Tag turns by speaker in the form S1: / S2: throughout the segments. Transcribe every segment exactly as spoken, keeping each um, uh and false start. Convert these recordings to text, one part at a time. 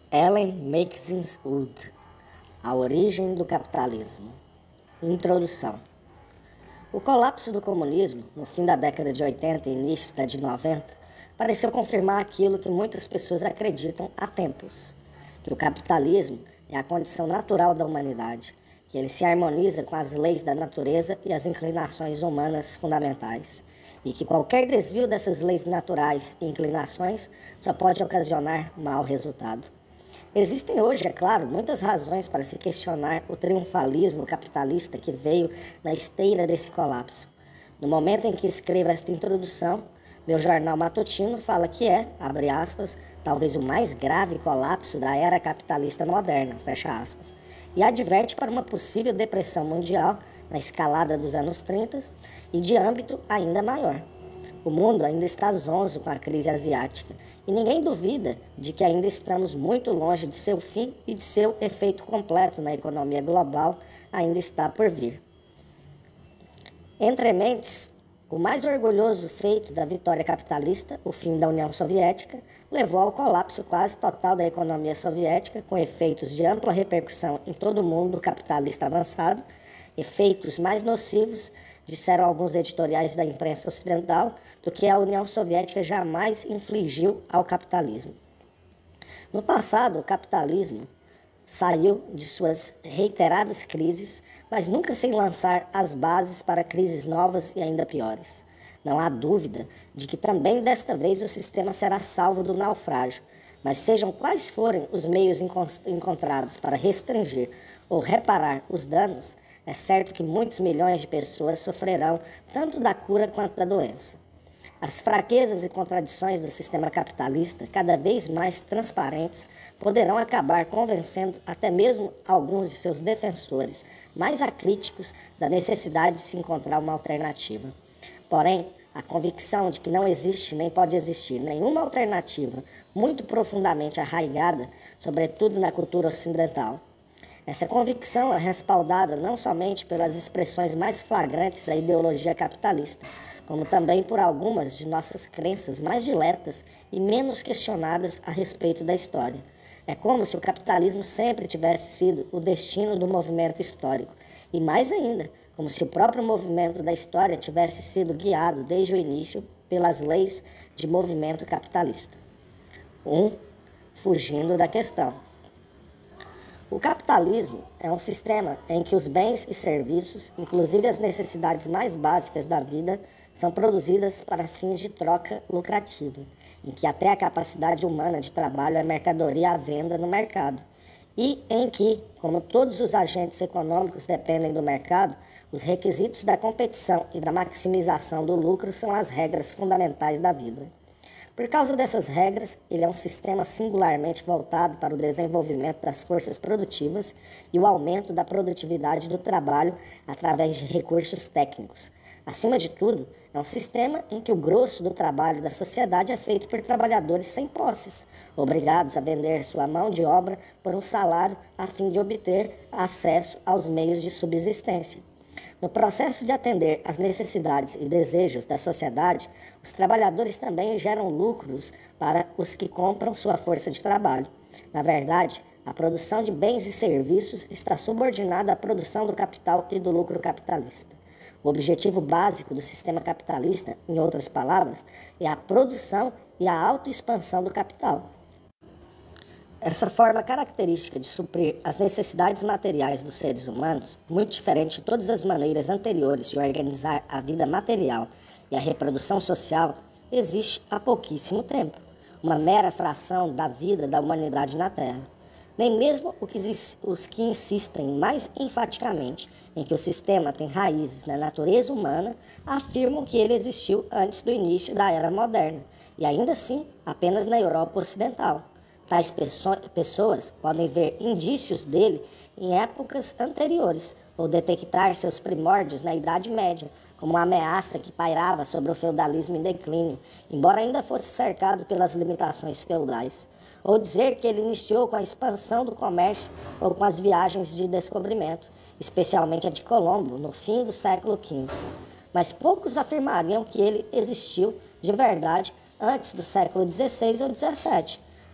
S1: Ellen Mackenzie Wood, A Origem do Capitalismo. Introdução. O colapso do comunismo, no fim da década de oitenta e início da de noventa, pareceu confirmar aquilo que muitas pessoas acreditam há tempos, que o capitalismo é a condição natural da humanidade, que ele se harmoniza com as leis da natureza e as inclinações humanas fundamentais, e que qualquer desvio dessas leis naturais e inclinações só pode ocasionar mau resultado. Existem hoje, é claro, muitas razões para se questionar o triunfalismo capitalista que veio na esteira desse colapso. No momento em que escrevo esta introdução, meu jornal matutino fala que é, abre aspas, talvez o mais grave colapso da era capitalista moderna, fecha aspas, e adverte para uma possível depressão mundial na escalada dos anos trinta e de âmbito ainda maior. O mundo ainda está zonzo com a crise asiática e ninguém duvida de que ainda estamos muito longe de seu fim e de seu efeito completo na economia global ainda está por vir. Entre mentes, o mais orgulhoso feito da vitória capitalista, o fim da União Soviética, levou ao colapso quase total da economia soviética, com efeitos de ampla repercussão em todo o mundo capitalista avançado, efeitos mais nocivos, disseram alguns editoriais da imprensa ocidental, do que a União Soviética jamais infligiu ao capitalismo. No passado, o capitalismo saiu de suas reiteradas crises, mas nunca sem lançar as bases para crises novas e ainda piores. Não há dúvida de que também desta vez o sistema será salvo do naufrágio, mas sejam quais forem os meios encontrados para restringir ou reparar os danos, é certo que muitos milhões de pessoas sofrerão tanto da cura quanto da doença. As fraquezas e contradições do sistema capitalista, cada vez mais transparentes, poderão acabar convencendo até mesmo alguns de seus defensores mais acríticos da necessidade de se encontrar uma alternativa. Porém, a convicção de que não existe nem pode existir nenhuma alternativa muito profundamente arraigada, sobretudo na cultura ocidental. Essa convicção é respaldada não somente pelas expressões mais flagrantes da ideologia capitalista, como também por algumas de nossas crenças mais diletas e menos questionadas a respeito da história. É como se o capitalismo sempre tivesse sido o destino do movimento histórico, e mais ainda, como se o próprio movimento da história tivesse sido guiado desde o início pelas leis de movimento capitalista. um. Fugindo da questão. O capitalismo é um sistema em que os bens e serviços, inclusive as necessidades mais básicas da vida, são produzidas para fins de troca lucrativa, em que até a capacidade humana de trabalho é mercadoria à venda no mercado, e em que, como todos os agentes econômicos dependem do mercado, os requisitos da competição e da maximização do lucro são as regras fundamentais da vida. Por causa dessas regras, ele é um sistema singularmente voltado para o desenvolvimento das forças produtivas e o aumento da produtividade do trabalho através de recursos técnicos. Acima de tudo, é um sistema em que o grosso do trabalho da sociedade é feito por trabalhadores sem posses, obrigados a vender sua mão de obra por um salário a fim de obter acesso aos meios de subsistência. No processo de atender às necessidades e desejos da sociedade, os trabalhadores também geram lucros para os que compram sua força de trabalho. Na verdade, a produção de bens e serviços está subordinada à produção do capital e do lucro capitalista. O objetivo básico do sistema capitalista, em outras palavras, é a produção e a autoexpansão do capital. Essa forma característica de suprir as necessidades materiais dos seres humanos, muito diferente de todas as maneiras anteriores de organizar a vida material e a reprodução social, existe há pouquíssimo tempo, uma mera fração da vida da humanidade na Terra. Nem mesmo os que insistem mais enfaticamente em que o sistema tem raízes na natureza humana afirmam que ele existiu antes do início da Era Moderna, e ainda assim apenas na Europa Ocidental. Tais pessoas podem ver indícios dele em épocas anteriores ou detectar seus primórdios na Idade Média, como uma ameaça que pairava sobre o feudalismo em declínio, embora ainda fosse cercado pelas limitações feudais, ou dizer que ele iniciou com a expansão do comércio ou com as viagens de descobrimento, especialmente a de Colombo, no fim do século quinze. Mas poucos afirmariam que ele existiu de verdade antes do século dezesseis ou dezessete.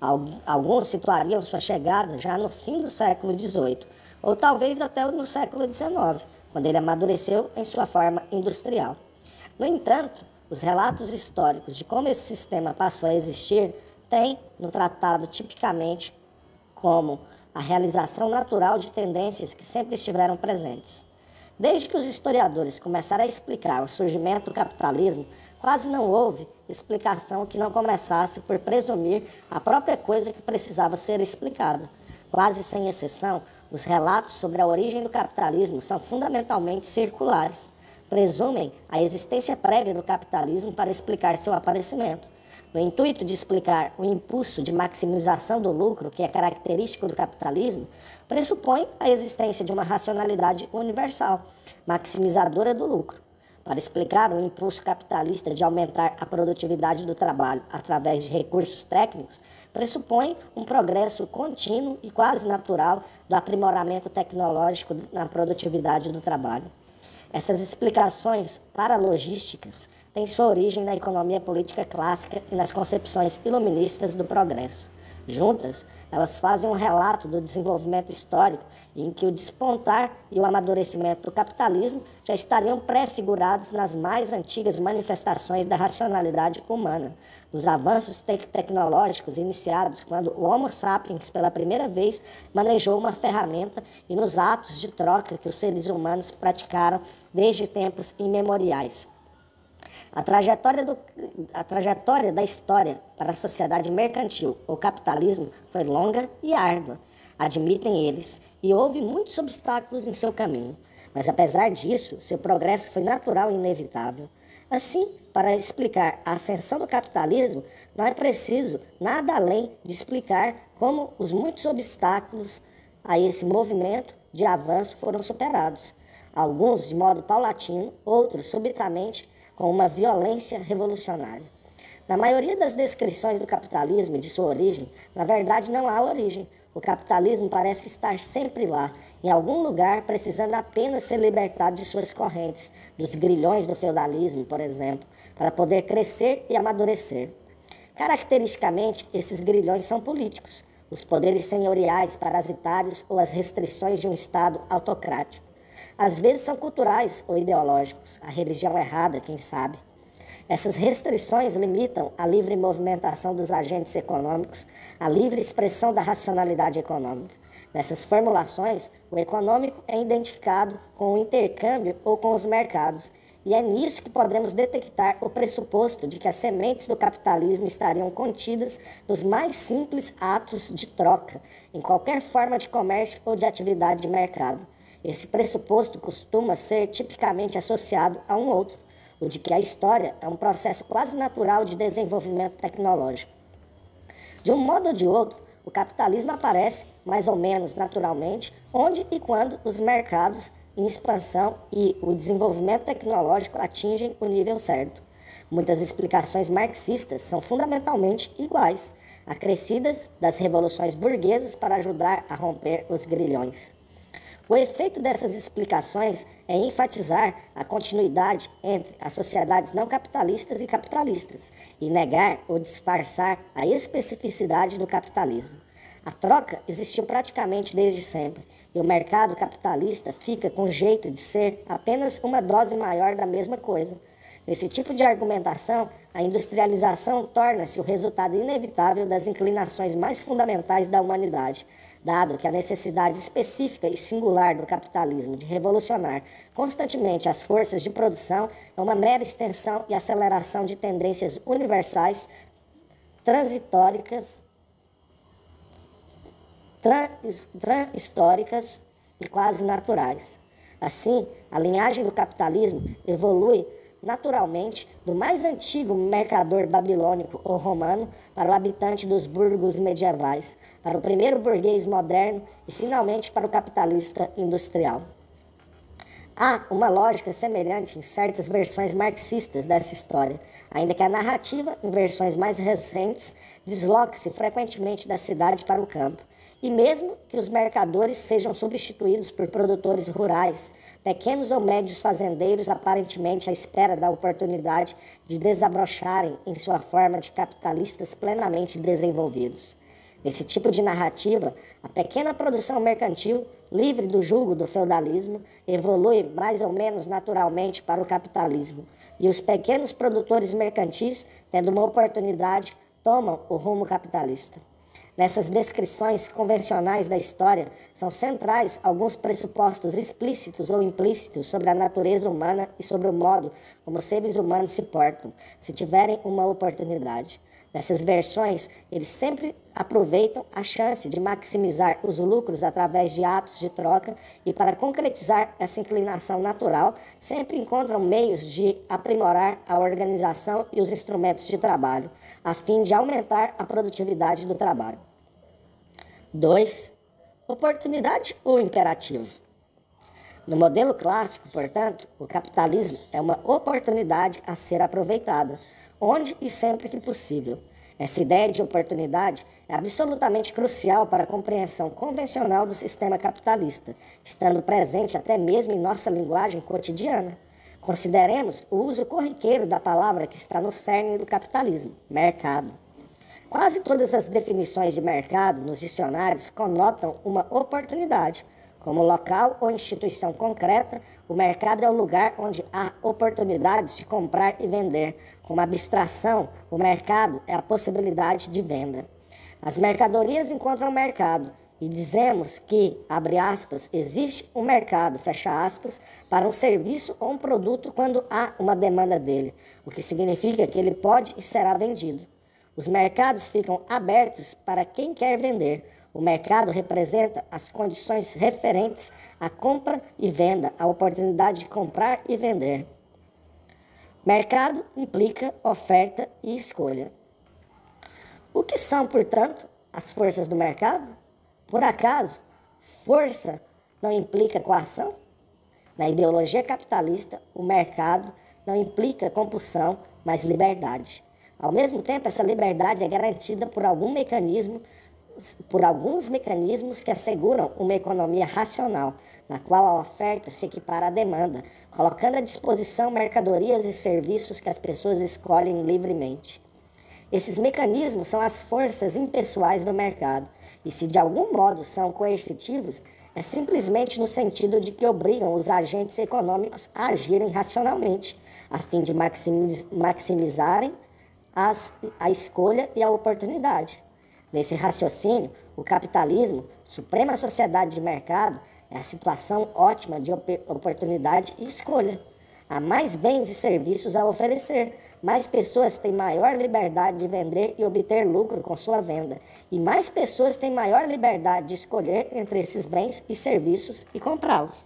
S1: Alguns situariam sua chegada já no fim do século dezoito, ou talvez até no século dezenove, quando ele amadureceu em sua forma industrial. No entanto, os relatos históricos de como esse sistema passou a existir têm no tratado tipicamente como a realização natural de tendências que sempre estiveram presentes. Desde que os historiadores começaram a explicar o surgimento do capitalismo, quase não houve explicação que não começasse por presumir a própria coisa que precisava ser explicada. Quase sem exceção, os relatos sobre a origem do capitalismo são fundamentalmente circulares. Presumem a existência prévia do capitalismo para explicar seu aparecimento. No intuito de explicar o impulso de maximização do lucro que é característico do capitalismo, pressupõe a existência de uma racionalidade universal, maximizadora do lucro. Para explicar o impulso capitalista de aumentar a produtividade do trabalho através de recursos técnicos, pressupõe um progresso contínuo e quase natural do aprimoramento tecnológico na produtividade do trabalho. Essas explicações paralogísticas têm sua origem na economia política clássica e nas concepções iluministas do progresso. Juntas, elas fazem um relato do desenvolvimento histórico em que o despontar e o amadurecimento do capitalismo já estariam prefigurados nas mais antigas manifestações da racionalidade humana, nos avanços te- tecnológicos iniciados quando o Homo sapiens, pela primeira vez, manejou uma ferramenta e nos atos de troca que os seres humanos praticaram desde tempos imemoriais. A trajetória, do, a trajetória da história para a sociedade mercantil ou capitalismo foi longa e árdua, admitem eles, e houve muitos obstáculos em seu caminho. Mas, apesar disso, seu progresso foi natural e inevitável. Assim, para explicar a ascensão do capitalismo, não é preciso nada além de explicar como os muitos obstáculos a esse movimento de avanço foram superados. Alguns de modo paulatino, outros subitamente, com uma violência revolucionária. Na maioria das descrições do capitalismo e de sua origem, na verdade não há origem. O capitalismo parece estar sempre lá, em algum lugar, precisando apenas ser libertado de suas correntes, dos grilhões do feudalismo, por exemplo, para poder crescer e amadurecer. Caracteristicamente, esses grilhões são políticos, os poderes senhoriais, parasitários ou as restrições de um Estado autocrático. Às vezes são culturais ou ideológicos, a religião errada, quem sabe. Essas restrições limitam a livre movimentação dos agentes econômicos, a livre expressão da racionalidade econômica. Nessas formulações, o econômico é identificado com o intercâmbio ou com os mercados, e é nisso que podemos detectar o pressuposto de que as sementes do capitalismo estariam contidas nos mais simples atos de troca, em qualquer forma de comércio ou de atividade de mercado. Esse pressuposto costuma ser tipicamente associado a um outro, o de que a história é um processo quase natural de desenvolvimento tecnológico. De um modo ou de outro, o capitalismo aparece, mais ou menos naturalmente, onde e quando os mercados em expansão e o desenvolvimento tecnológico atingem o nível certo. Muitas explicações marxistas são fundamentalmente iguais, acrescidas das revoluções burguesas para ajudar a romper os grilhões. O efeito dessas explicações é enfatizar a continuidade entre as sociedades não capitalistas e capitalistas e negar ou disfarçar a especificidade do capitalismo. A troca existiu praticamente desde sempre e o mercado capitalista fica com jeito de ser apenas uma dose maior da mesma coisa. Nesse tipo de argumentação, a industrialização torna-se o resultado inevitável das inclinações mais fundamentais da humanidade, dado que a necessidade específica e singular do capitalismo de revolucionar constantemente as forças de produção é uma mera extensão e aceleração de tendências universais, transitórias, históricas e quase naturais. Assim, a linhagem do capitalismo evolui naturalmente do mais antigo mercador babilônico ou romano para o habitante dos burgos medievais, para o primeiro burguês moderno e, finalmente, para o capitalista industrial. Há uma lógica semelhante em certas versões marxistas dessa história, ainda que a narrativa, em versões mais recentes, desloque-se frequentemente da cidade para o campo. E mesmo que os mercadores sejam substituídos por produtores rurais, pequenos ou médios fazendeiros aparentemente à espera da oportunidade de desabrocharem em sua forma de capitalistas plenamente desenvolvidos. Nesse tipo de narrativa, a pequena produção mercantil, livre do jugo do feudalismo, evolui mais ou menos naturalmente para o capitalismo, e os pequenos produtores mercantis, tendo uma oportunidade, tomam o rumo capitalista. Nessas descrições convencionais da história, são centrais alguns pressupostos explícitos ou implícitos sobre a natureza humana e sobre o modo como os seres humanos se portam, se tiverem uma oportunidade. Nessas versões, eles sempre aproveitam a chance de maximizar os lucros através de atos de troca e, para concretizar essa inclinação natural, sempre encontram meios de aprimorar a organização e os instrumentos de trabalho, a fim de aumentar a produtividade do trabalho. dois. Oportunidade ou imperativo? No modelo clássico, portanto, o capitalismo é uma oportunidade a ser aproveitada, onde e sempre que possível. Essa ideia de oportunidade é absolutamente crucial para a compreensão convencional do sistema capitalista, estando presente até mesmo em nossa linguagem cotidiana. Consideremos o uso corriqueiro da palavra que está no cerne do capitalismo, mercado. Quase todas as definições de mercado nos dicionários conotam uma oportunidade. Como local ou instituição concreta, o mercado é o lugar onde há oportunidades de comprar e vender. Como abstração, o mercado é a possibilidade de venda. As mercadorias encontram mercado e dizemos que, abre aspas, existe um mercado, fecha aspas, para um serviço ou um produto quando há uma demanda dele, o que significa que ele pode e será vendido. Os mercados ficam abertos para quem quer vender. O mercado representa as condições referentes à compra e venda, a oportunidade de comprar e vender. Mercado implica oferta e escolha. O que são, portanto, as forças do mercado? Por acaso, força não implica coação? Na ideologia capitalista, o mercado não implica compulsão, mas liberdade. Ao mesmo tempo, essa liberdade é garantida por algum mecanismo por alguns mecanismos que asseguram uma economia racional, na qual a oferta se equipara à demanda, colocando à disposição mercadorias e serviços que as pessoas escolhem livremente. Esses mecanismos são as forças impessoais do mercado, e se de algum modo são coercitivos, é simplesmente no sentido de que obrigam os agentes econômicos a agirem racionalmente, a fim de maximiz- maximizarem as, a escolha e a oportunidade. Nesse raciocínio, o capitalismo, suprema sociedade de mercado, é a situação ótima de op- oportunidade e escolha. Há mais bens e serviços a oferecer, mais pessoas têm maior liberdade de vender e obter lucro com sua venda, e mais pessoas têm maior liberdade de escolher entre esses bens e serviços e comprá-los.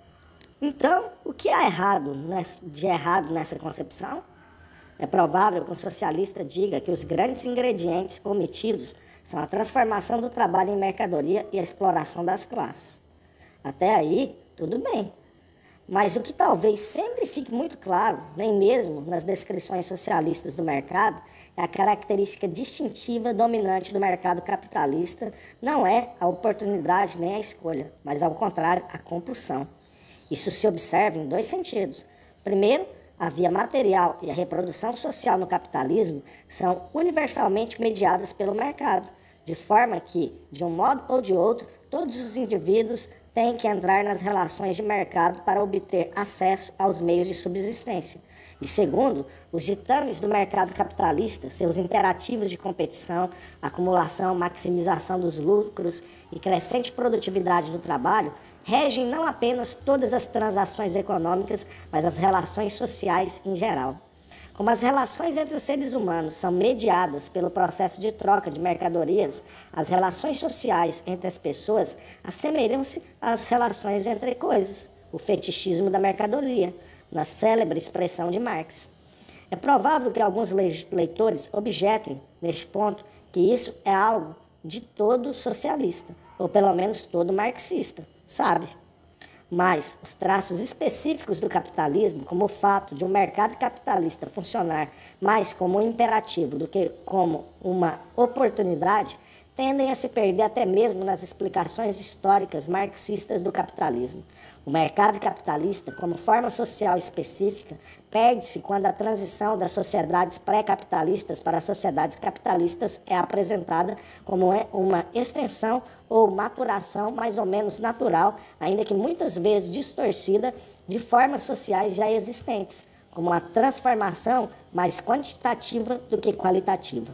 S1: Então, o que há errado nessa, de errado nessa concepção? É provável que um socialista diga que os grandes ingredientes omitidos são a transformação do trabalho em mercadoria e a exploração das classes. Até aí, tudo bem. Mas o que talvez sempre fique muito claro, nem mesmo nas descrições socialistas do mercado, é a característica distintiva dominante do mercado capitalista não é a oportunidade nem a escolha, mas, ao contrário, a compulsão. Isso se observa em dois sentidos. Primeiro, a via material e a reprodução social no capitalismo são universalmente mediadas pelo mercado, de forma que, de um modo ou de outro, todos os indivíduos têm que entrar nas relações de mercado para obter acesso aos meios de subsistência. E segundo, os ditames do mercado capitalista, seus imperativos de competição, acumulação, maximização dos lucros e crescente produtividade do trabalho, regem não apenas todas as transações econômicas, mas as relações sociais em geral. Como as relações entre os seres humanos são mediadas pelo processo de troca de mercadorias, as relações sociais entre as pessoas assemelham-se às relações entre coisas, o fetichismo da mercadoria, na célebre expressão de Marx. É provável que alguns leitores objetem, neste ponto, que isso é algo de todo socialista, ou pelo menos todo marxista, sabe? Mas os traços específicos do capitalismo, como o fato de um mercado capitalista funcionar mais como um imperativo do que como uma oportunidade, tendem a se perder até mesmo nas explicações históricas marxistas do capitalismo. O mercado capitalista, como forma social específica, perde-se quando a transição das sociedades pré-capitalistas para as sociedades capitalistas é apresentada como uma extensão ou maturação mais ou menos natural, ainda que muitas vezes distorcida, de formas sociais já existentes, como uma transformação mais quantitativa do que qualitativa.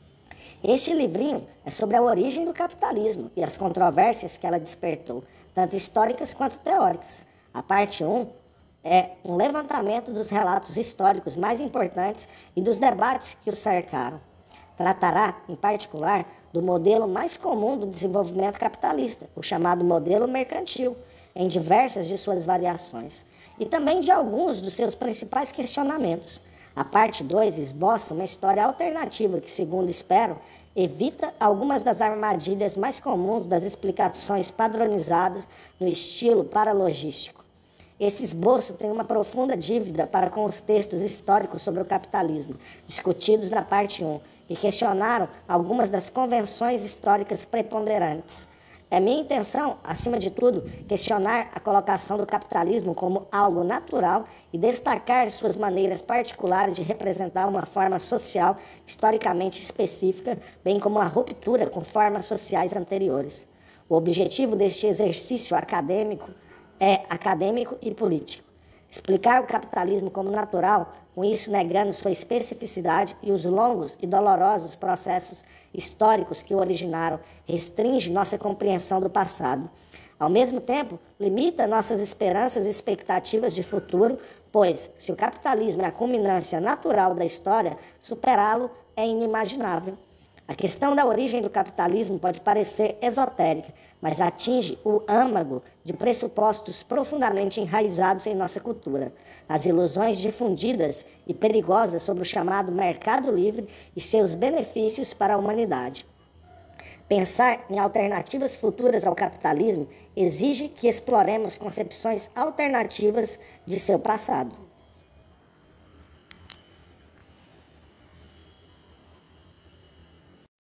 S1: Este livrinho é sobre a origem do capitalismo e as controvérsias que ela despertou, tanto históricas quanto teóricas. A parte um é um levantamento dos relatos históricos mais importantes e dos debates que os cercaram. Tratará, em particular, do modelo mais comum do desenvolvimento capitalista, o chamado modelo mercantil, em diversas de suas variações, e também de alguns dos seus principais questionamentos. A parte dois esboça uma história alternativa que, segundo espero, evita algumas das armadilhas mais comuns das explicações padronizadas no estilo paralogístico. Esse esboço tem uma profunda dívida para com os textos históricos sobre o capitalismo, discutidos na parte um, que questionaram algumas das convenções históricas preponderantes. É minha intenção, acima de tudo, questionar a colocação do capitalismo como algo natural e destacar suas maneiras particulares de representar uma forma social historicamente específica, bem como a ruptura com formas sociais anteriores. O objetivo deste exercício acadêmico é acadêmico e político. Explicar o capitalismo como natural, com isso negando sua especificidade e os longos e dolorosos processos históricos que o originaram, restringe nossa compreensão do passado. Ao mesmo tempo, limita nossas esperanças e expectativas de futuro, pois, se o capitalismo é a culminância natural da história, superá-lo é inimaginável. A questão da origem do capitalismo pode parecer esotérica, mas atinge o âmago de pressupostos profundamente enraizados em nossa cultura. As ilusões difundidas e perigosas sobre o chamado mercado livre e seus benefícios para a humanidade. Pensar em alternativas futuras ao capitalismo exige que exploremos concepções alternativas de seu passado.